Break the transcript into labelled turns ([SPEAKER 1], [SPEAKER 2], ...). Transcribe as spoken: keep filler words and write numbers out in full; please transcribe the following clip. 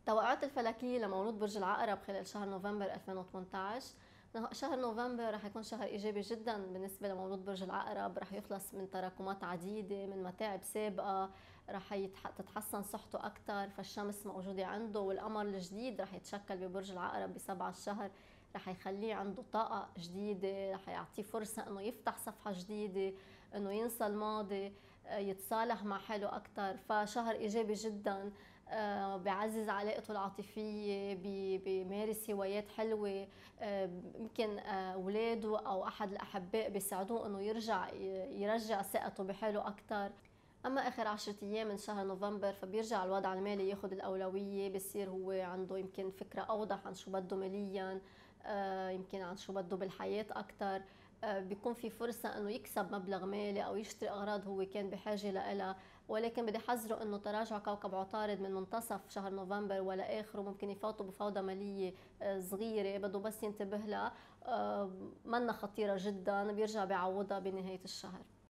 [SPEAKER 1] التوقعات الفلكية لمولود برج العقرب خلال شهر نوفمبر ألفين وثمانية عشر. شهر نوفمبر رح يكون شهر إيجابي جدا بالنسبة لمولود برج العقرب، رح يخلص من تراكمات عديدة من متاعب سابقة، رح يتح... تتحسن صحته أكثر، فالشمس موجودة عنده والقمر الجديد رح يتشكل ببرج العقرب بسبعة الشهر، رح يخليه عنده طاقة جديدة، رح يعطيه فرصة انه يفتح صفحة جديدة، انه ينسى الماضي، يتصالح مع حاله أكثر. فشهر إيجابي جدا، آه، بيعزز علاقته العاطفية، بيمارس هوايات حلوة، آه، يمكن آه، أولاده أو أحد الأحباء بيساعدوه إنه يرجع يرجع ثقته بحاله أكثر. أما آخر عشرة أيام من شهر نوفمبر فبيرجع الوضع المالي ياخد الأولوية، بصير هو عنده يمكن فكرة أوضح عن شو بده ماليا، آه، يمكن عن شو بده بالحياة أكثر، آه، بيكون في فرصة انه يكسب مبلغ مالي او يشتري اغراض هو كان بحاجة لها. ولكن بدي حذره انه تراجع كوكب عطارد من منتصف شهر نوفمبر ولا اخره ممكن يفوتوا بفوضى مالية آه، صغيرة، بده بس ينتبه لها، آه، منا خطيرة جدا، بيرجع بيعوضها بنهاية الشهر.